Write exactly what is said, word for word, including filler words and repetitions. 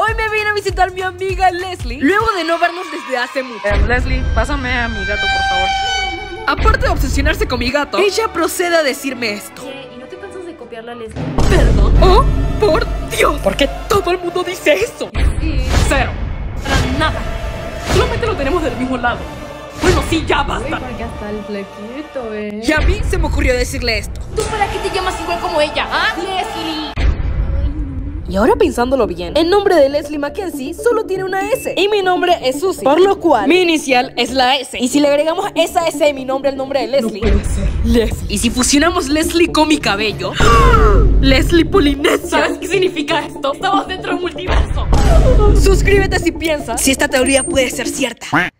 Hoy me vine a visitar mi amiga Leslie, luego de no vernos desde hace mucho. eh, Leslie, pásame a mi gato, por favor. Aparte de obsesionarse con mi gato, ella procede a decirme esto. ¿Y no te cansas de copiarla a Leslie? ¿Perdón? ¡Oh, por Dios! ¿Por qué todo el mundo dice eso? Sí. Cero. Para nada. Solamente lo tenemos del mismo lado. Bueno, sí, ya basta. Uy, porque hasta el flequito, eh. Y a mí se me ocurrió decirle esto. ¿Tú para qué te llamas igual como ella, ah? Leslie. Y ahora pensándolo bien, el nombre de Leslie Mackenzie solo tiene una S y mi nombre es Susie, por lo cual mi inicial es la S. Y si le agregamos esa S de mi nombre al nombre de Leslie, No puede ser. Leslie. Y si fusionamos Leslie con mi cabello, Leslie Polinesia. ¿Sabes qué significa esto? Estamos dentro del multiverso. Suscríbete si piensas si esta teoría puede ser cierta.